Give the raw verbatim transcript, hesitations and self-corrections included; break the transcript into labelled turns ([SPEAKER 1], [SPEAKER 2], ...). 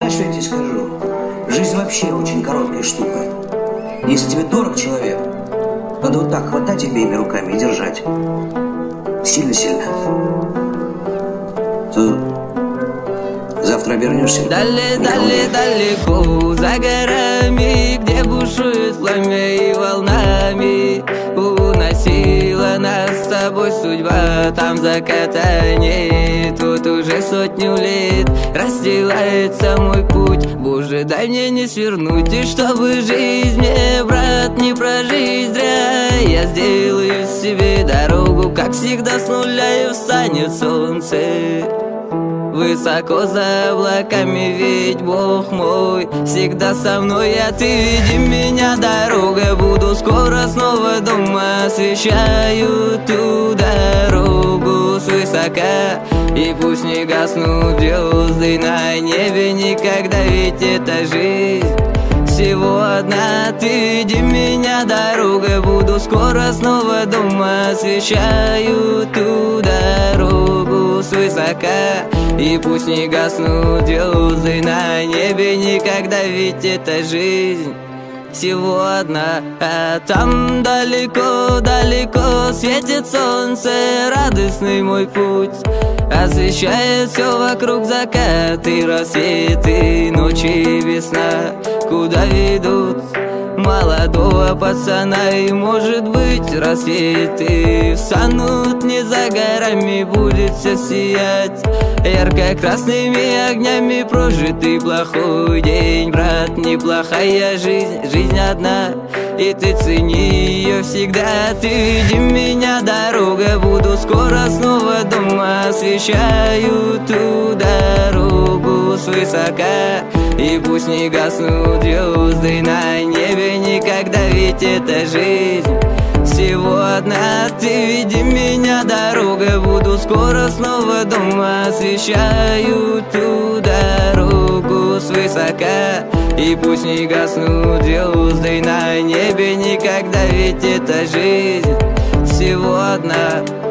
[SPEAKER 1] Знаешь, что я тебе скажу? Жизнь вообще очень короткая штука. Если тебе дорог человек, надо вот так хватать обеими руками и держать. Сильно-сильно. Завтра обернешься.
[SPEAKER 2] Далее, далее, далеко, за горами, где бушует пламя и волнами уносила нас с тобой судьба. Там заката нет, вот уже сотню лет расстилается мой путь. Боже, дай мне не свернуть, и чтобы жизнь мне, брат, не прожить зря. Я сделаю себе дорогу, как всегда с нуля, и встанет солнце высоко за облаками, ведь Бог мой всегда со мной. А ты веди меня, дорога, буду скоро снова дома. Освещаю ту дорогу свысока, и пусть не гаснут звезды на небе никогда, ведь это жизнь всего одна. Ты веди меня, дорога, буду скоро снова дома. Освещаю ту дорогу свысока, и пусть не гаснут звезды на небе никогда, ведь это жизнь всего одна. А там далеко-далеко светит солнце, радостный мой путь освещает все вокруг, закаты, рассветы, ночи, весна. Куда ведут молодого пацана? И может быть рассветы встанут не за горами, будет все сиять ярко-красными огнями. Прожитый плохой день, брат, неплохая жизнь, жизнь одна, и ты цени ее всегда. Ты веди меня, дорога, буду скоро снова дома. Освещаю ту дорогу свысока, и пусть не гаснут звезды на небе никогда, ведь это жизнь всего одна. Ты веди меня, дорога, буду скоро снова дома. Освещаю ту дорогу свысока, и пусть не гаснут звезды на небе никогда, ведь это жизнь всего одна.